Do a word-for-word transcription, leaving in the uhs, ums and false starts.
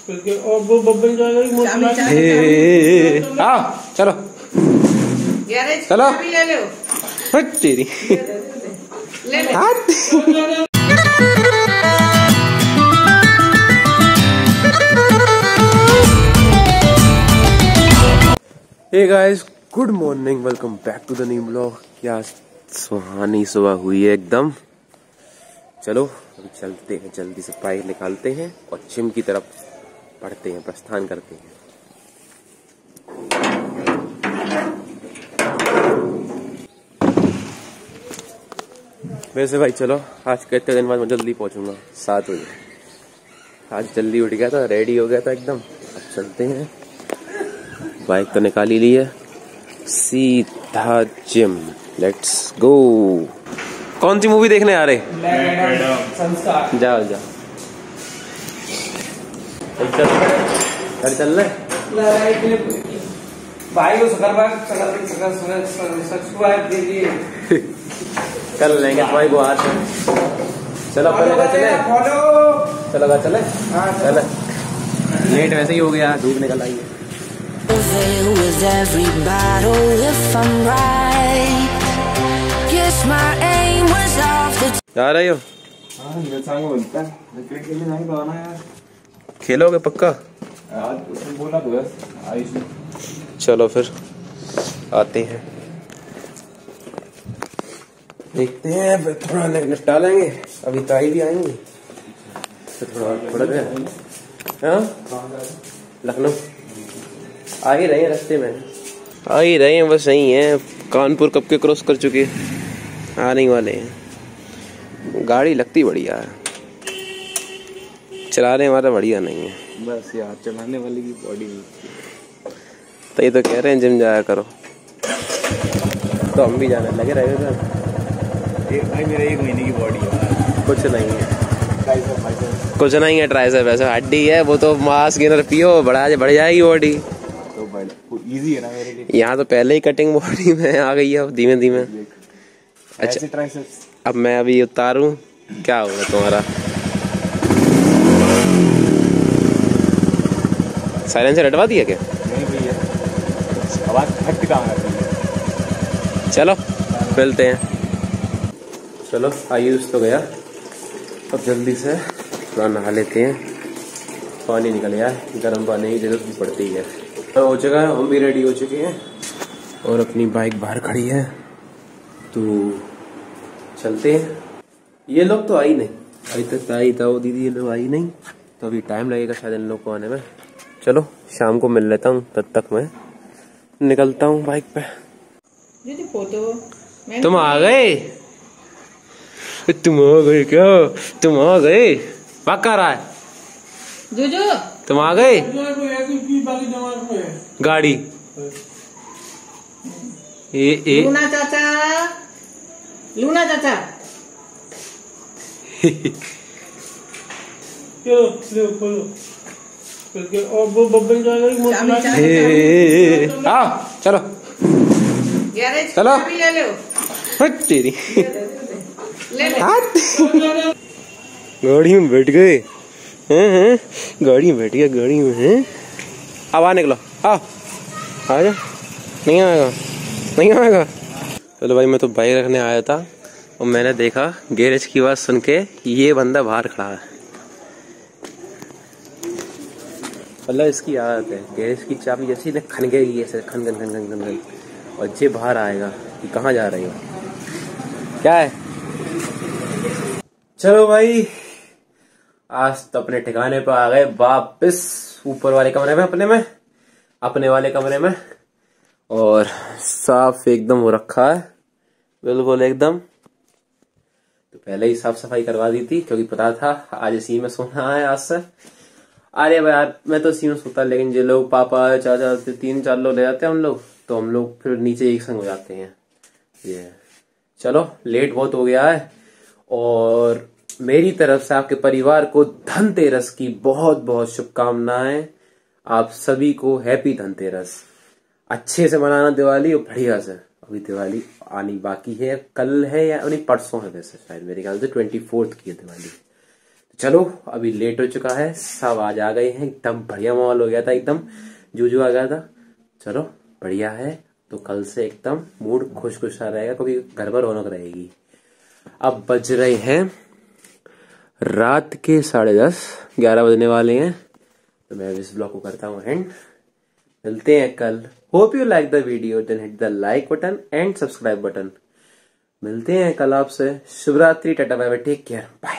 और वो बब्बन जाएगा। हाँ चलो चलो ले लो तेरी hey guys, good morning, welcome back to the new blog. क्या सुहानी सुबह हुई है एकदम। चलो अभी चलते हैं, जल्दी से बाइक निकालते हैं और जिम की तरफ बढ़ते हैं, प्रस्थान करते हैं। वैसे भाई चलो, आज कितने दिन बाद मैं जल्दी पहुंचूंगा, सात बजे। आज जल्दी उठ गया था, रेडी हो गया था एकदम। अब चलते हैं, बाइक तो निकाल ही ली है, सीधा जिम। Let's go. कौन सी मूवी देखने आ रहे? संस्कार। जाओ जाओ, चल चल चल रहे भाई को कर लेंगे भाई को हाथ में। चलो पहले चले, चलो चले चले। लेट वैसे ही हो गया, धूप निकल आई है। With every battle, if I'm right, guess my aim was off the. जा रहे हो? हाँ, बोलता है क्रिकेट खेलने जाएंगे तो आना यार। खेलोगे पक्का? आज उसने बोला तो बस आयुष ने। चलो फिर आते हैं, देखते हैं। फिर थोड़ा निपटा लेंगे, अभी ताई भी आएंगी तो थोड़ा थोड़ा देर। हाँ लखनऊ आ ही रहे हैं, रास्ते में आ ही रहे हैं, बस यही है। कानपुर कब के क्रॉस कर चुके, आने वाले हैं। गाड़ी लगती बढ़िया है, चलाने वाला बढ़िया नहीं है। बस यार चलाने वाले की बॉडी तो ये तो कह रहे हैं जिम जाया करो, तो हम भी जाने लगे रहे थे। भाई मेरा एक महीने की बॉडी है, कुछ नहीं है, कुछ नहीं है। ट्राइसेप ऐसा हड्डी है, वो तो मास गेनर पियो, बढ़ा बढ़ जाएगी बॉडी। इजी है ना मेरे लिए। यहाँ तो पहले ही कटिंग बॉडी में आ गई है धीमे धीमे। अच्छा ट्राइसेप्स अब मैं अभी उतारूं, क्या होगा तुम्हारा? साइलेंसर हटवा दिया क्या? नहीं भैया, आवाज फट कहाँ आती है। चलो मिलते हैं। चलो आयुष तो गया, अब जल्दी से थोड़ा नहा लेते हैं। पानी निकल गया, गर्म पानी की जरूरत भी पड़ती है। हो चुका है, हम भी रेडी हो चुके हैं और अपनी बाइक बाहर खड़ी है, तो चलते हैं। ये लोग तो आई नहीं, अभी तक आई था वो दीदी, ये लोग आई नहीं, तो अभी टाइम लगेगा शायद इन लोग को आने में। चलो शाम को मिल लेता हूँ, तब तक मैं निकलता हूँ बाइक पे। तुम आ गए, तुम आ गए क्या? तुम आ गए, पक्का रहा है जो जो तुम आ गए। गाड़ी ए ए लूना चाचा, लूना चाचा और वो बब्बन जाएगा। हाँ चलो चलो ले लो तेरी ले ले। गाड़ी में बैठ गए हैं, हैं गाड़ी में बैठ गया, गाड़ी में हैं। अब आ निकलो, आ आजा, नहीं आएगा नहीं आएगा। चलो भाई, मैं तो बाइक रखने आया था और मैंने देखा गैरेज की आवाज सुन के ये बंदा बाहर खड़ा है। मतलब इसकी आदत है, गैरेज की चाबी जैसी न खनकेगी ऐसे, खन खन खन खन खन खन, और ये बाहर आएगा कि कहाँ जा रही हो, क्या है। चलो भाई, आज तो अपने ठिकाने पर आ गए वापस, ऊपर वाले कमरे में, अपने में अपने वाले कमरे में। और साफ एकदम हो रखा है, बिल्कुल एकदम। तो पहले ही साफ सफाई करवा दी थी, क्योंकि पता था आज इसी में सोना है आज से। अरे भाई यार, मैं तो इसी में सोता, लेकिन जो लोग पापा चाचा तीन चार लोग ले जाते हैं हम लोग, तो हम लोग फिर नीचे एक संग हो जाते हैं। ये चलो लेट बहुत हो गया है, और मेरी तरफ से आपके परिवार को धनतेरस की बहुत बहुत शुभकामनाएं। आप सभी को हैप्पी धनतेरस। अच्छे से मनाना दिवाली, और बढ़िया से। अभी दिवाली आनी बाकी है, कल है या नहीं परसों है, वैसे शायद मेरे ख्याल से ट्वेंटी फोर्थ की है दिवाली। चलो अभी लेट हो चुका है, सब आज आ गए हैं, एकदम बढ़िया माहौल हो गया था, एकदम जूजू आ गया था। चलो बढ़िया है, तो कल से एकदम मूड खुश खुश सा रहेगा, क्योंकि घर पर रौनक रहेगी। अब बज रहे हैं रात के साढ़े दस, ग्यारह बजने वाले हैं। तो मैं इस ब्लॉग को करता हूँ एंड, मिलते हैं कल। Hope you like the video, then hit the like button and subscribe button. मिलते हैं कल आपसे। शुभ रात्रि, tata bye bye, take care, bye.